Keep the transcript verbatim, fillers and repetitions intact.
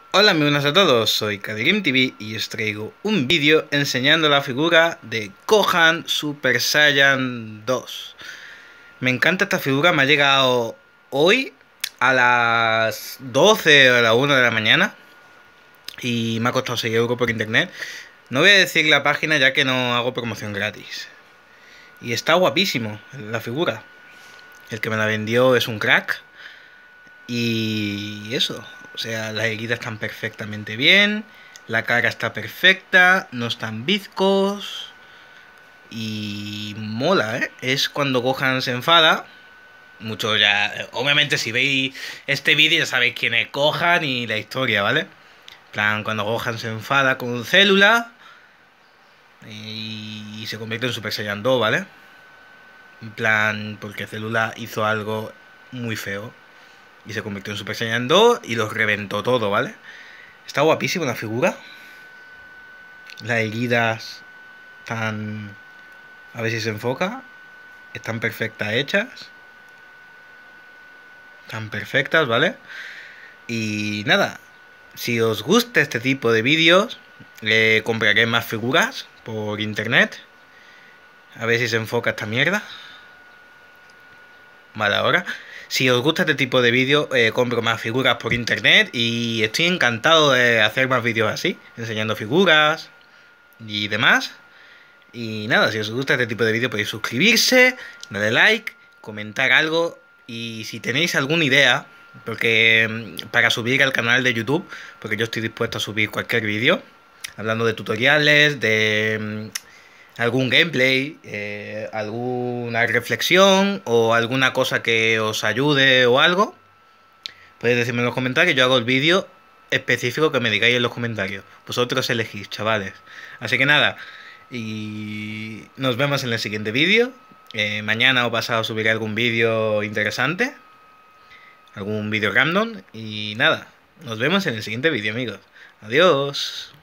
Hola, muy buenas a todos, soy Kadirym T V y os traigo un vídeo enseñando la figura de Gohan Super Saiyan dos. Me encanta esta figura, me ha llegado hoy a las doce o a la una de la mañana y me ha costado seis euros por internet. No voy a decir la página ya que no hago promoción gratis. Y está guapísimo la figura. El que me la vendió es un crack. Y eso, o sea, las heridas están perfectamente bien, la cara está perfecta, no están bizcos y mola, ¿eh? Es cuando Gohan se enfada. Mucho ya, obviamente si veis este vídeo ya sabéis quién es Gohan y la historia, ¿vale? En plan, cuando Gohan se enfada con Célula y se convierte en Super Saiyan dos, ¿vale? En plan, porque Célula hizo algo muy feo. Y se convirtió en Super Saiyan dos y los reventó todo, ¿vale? Está guapísima la figura. Las heridas están... A ver si se enfoca. Están perfectas hechas. Están perfectas, ¿vale? Y nada. Si os gusta este tipo de vídeos, eh, compraré más figuras por internet. A ver si se enfoca esta mierda. Vale, ahora. Si os gusta este tipo de vídeos, eh, compro más figuras por internet y estoy encantado de hacer más vídeos así, enseñando figuras y demás. Y nada, si os gusta este tipo de vídeos podéis suscribirse, darle like, comentar algo y si tenéis alguna idea, porque para subir al canal de YouTube, porque yo estoy dispuesto a subir cualquier vídeo, hablando de tutoriales, de algún gameplay, eh, alguna reflexión o alguna cosa que os ayude o algo, podéis decirme en los comentarios. Yo hago el vídeo específico que me digáis en los comentarios. Vosotros elegís, chavales. Así que nada, y nos vemos en el siguiente vídeo. Eh, mañana o pasado subiré algún vídeo interesante, algún vídeo random. Y nada, nos vemos en el siguiente vídeo, amigos. Adiós.